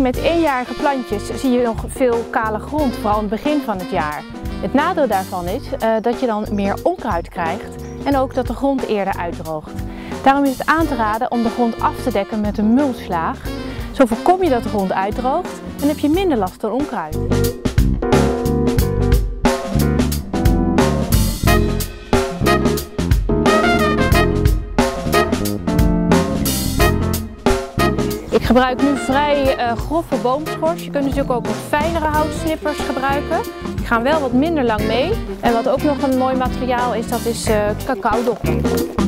met eenjarige plantjes zie je nog veel kale grond, vooral in het begin van het jaar. Het nadeel daarvan is dat je dan meer onkruid krijgt en ook dat de grond eerder uitdroogt. Daarom is het aan te raden om de grond af te dekken met een mulchlaag. Zo voorkom je dat de grond uitdroogt en heb je minder last van onkruid. Ik gebruik nu vrij grove boomschors. Je kunt natuurlijk ook wat fijnere houtsnippers gebruiken. Die gaan wel wat minder lang mee. En wat ook nog een mooi materiaal is, dat is cacaodop.